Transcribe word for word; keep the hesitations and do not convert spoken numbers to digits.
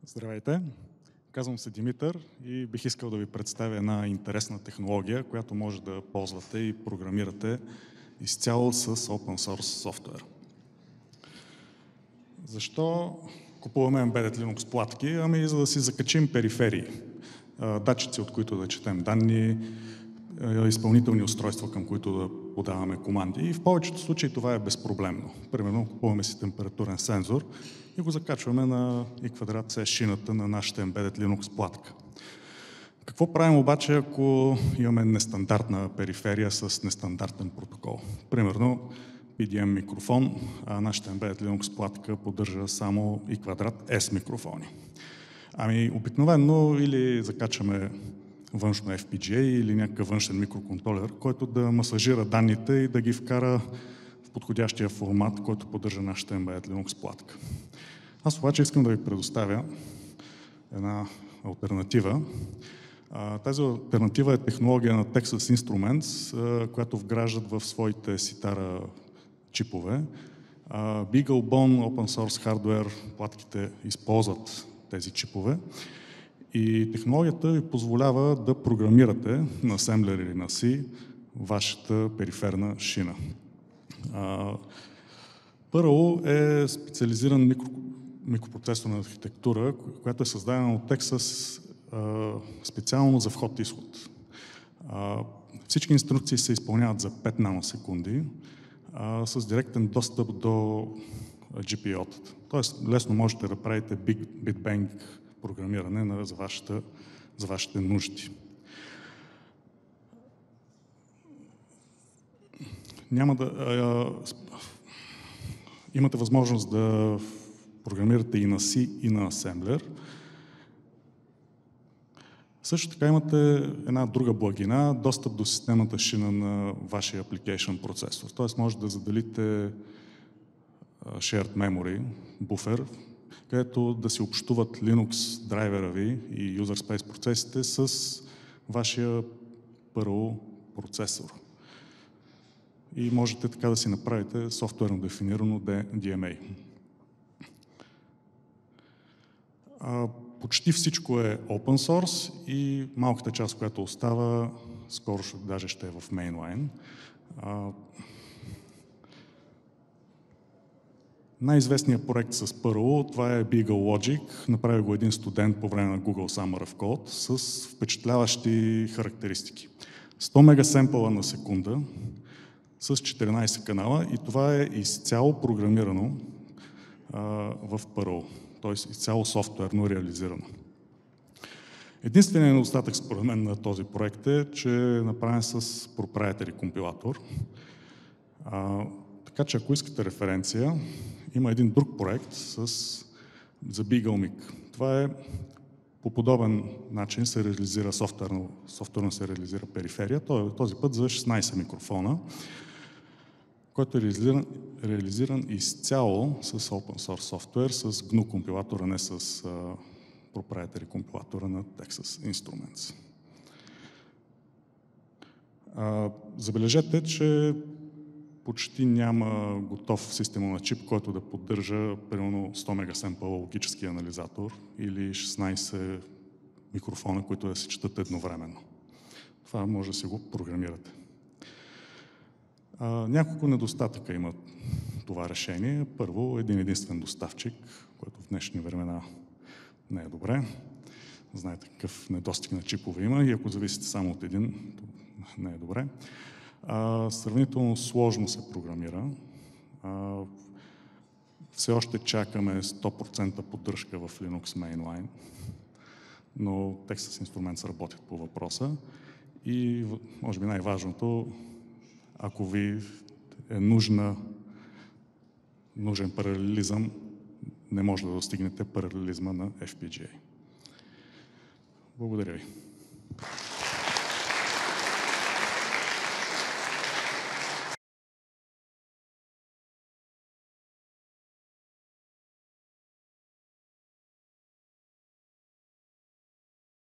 Здравейте! Казвам се Димитър и бих искал да ви представя една интересна технология, която може да ползвате и програмирате изцяло с Open Source софтуер. Защо купуваме Embedded Linux платки? Ами за да си закачим периферии, датчици, от които да четем данни, изпълнителни устройства, към които да подаваме команди. И в повечето случаи това е безпроблемно. Примерно купуваме си температурен сензор и го закачваме на i квадрат C шината на нашата Embedded Linux платка. Какво правим обаче, ако имаме нестандартна периферия с нестандартен протокол? Примерно пи ди ем микрофон, а нашата Embedded Linux платка поддържа само i квадрат S микрофони. Ами обикновено или закачаме външно Еф Пи Джи Ей или някакъв външен микроконтролер, който да масажира данните и да ги вкара в подходящия формат, който поддържа нашата Embedded Linux платка. Аз обаче искам да ви предоставя една алтернатива. Тази алтернатива е технология на Texas Instruments, която вграждат в своите ситара чипове. BeagleBone Open Source Hardware платките използват тези чипове. И технологията ви позволява да програмирате на асемблер или на C вашата периферна шина. Първо е специализиран микро, микропроцесорна архитектура, която е създадена от Texas специално за вход-изход. Всички инструкции се изпълняват за пет наносекунди с директен достъп до Джи Пи Ю-тата. Тоест лесно можете да правите Big Bit Bang програмиране на, за, вашата, за вашите нужди. Няма да, а, имате възможност да програмирате и на C, и на асемблер. Също така имате една друга благина, достъп до системата шина на вашия application процесор. Тоест може да заделите shared memory, буфер, където да си общуват Linux драйвера ви и user space процесите с вашия първо процесор. И можете така да си направите софтуерно дефинирано Ди Ем Ей. Почти всичко е open source и малката част, която остава, скоро даже ще е в mainline. Най-известният проект с първо, това е BeagleLogic. Направи го един студент по време на Google Summer of Code с впечатляващи характеристики. сто мегасемпъла на секунда с четиринайсет канала и това е изцяло програмирано а, в първо, т.е. изцяло софтуерно реализирано. Единственият недостатък според мен на този проект е, че е направен с proprietary компилатор. А, така че ако искате референция, има един друг проект с, за BeagleMic. Това е по подобен начин се реализира софтуерно, софтуерно се реализира периферия, този път за шестнайсет микрофона, който е реализиран, реализиран изцяло с open source софтуер, с джи ен ю компилатора, не с uh, proprietary компилатора на Texas Instruments. Uh, забележете, че почти няма готов система на чип, който да поддържа примерно сто мегасемпъла логически анализатор или шестнайсет микрофона, които да се четат едновременно. Това може да си го програмирате. А, няколко недостатъка има това решение. Първо, един единствен доставчик, който в днешни времена не е добре. Знаете какъв недостиг на чипове има и ако зависите само от един, не е добре. А, сравнително сложно се програмира. А, все още чакаме сто процента поддръжка в Linux Mainline, но Texas Instruments работят по въпроса и може би най-важното, ако ви е нужна, нужен паралелизъм, не може да достигнете паралелизма на Еф Пи Джи Ей. Благодаря ви.